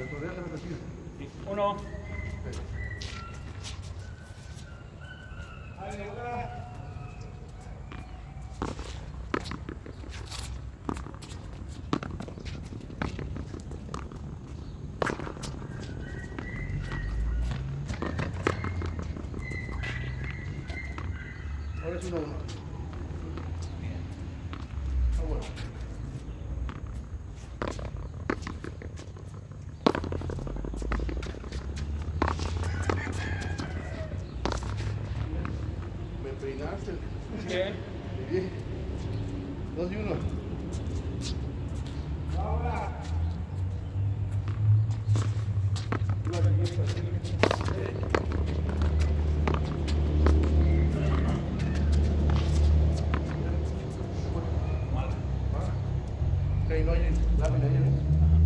Uno. Ahora es 1-1. Bien. Está bueno. Me peinaste. Bien. Bien. 2-1. Ahora. Ok, no hay lámina ahí, ¿no?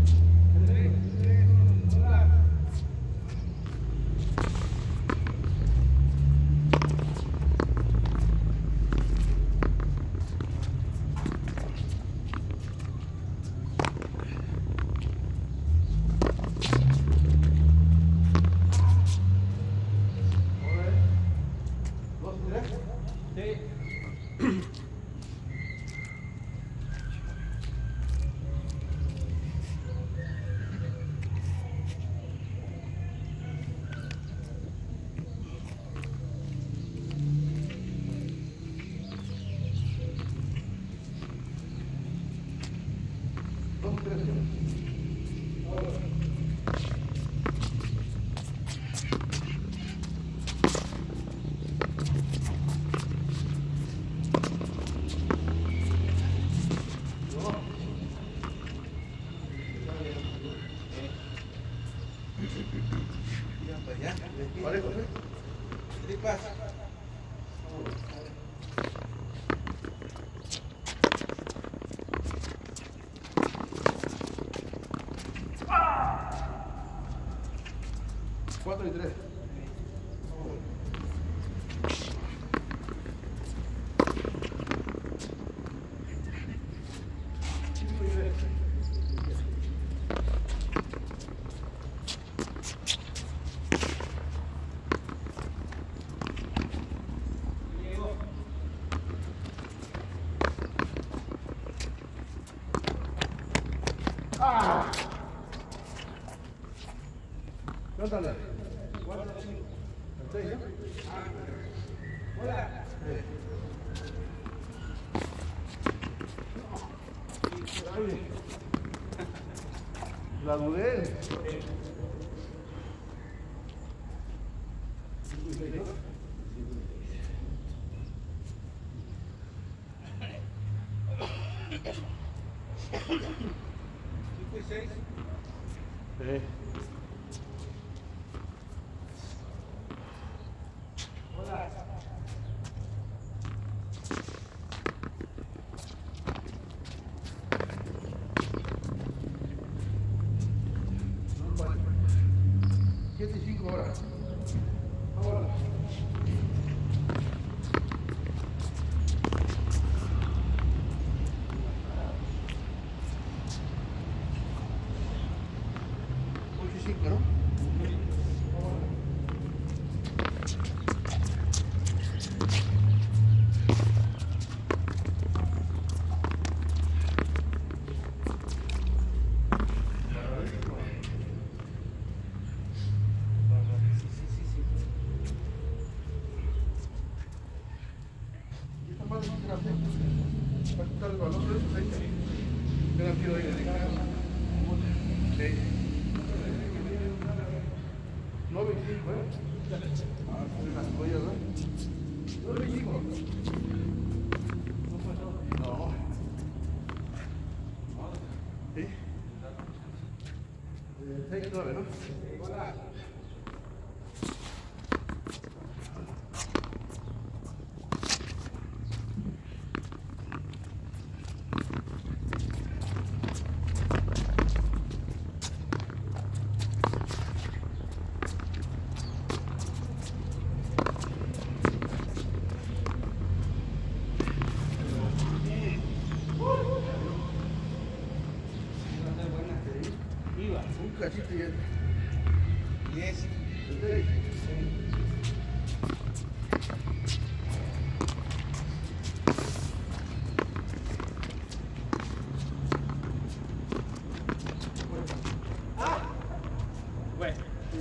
Parejo, ¿eh? Tripas. Cuatro y 3. Cántale. 6, ¿no? Hola. La dudé. ¿5 y 6? Hola. Vale. 7 y 5 horas. Ahora. Ocho y 5, ¿no? Va a quitar el balón, pero eso ahí está. Yo no quiero ir de cara. Sí. 9 y 5, ¿eh? Ah, son las joyas, ¿no? 9 y 5. No. ¿Sí? 6 y 9, ¿no? Hola. cachito y ya. 10. 6. Bueno,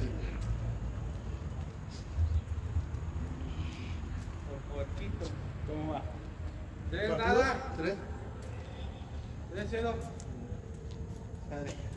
Por poquito. ¿cómo va? 3 nada. 3. 3-0. Padre.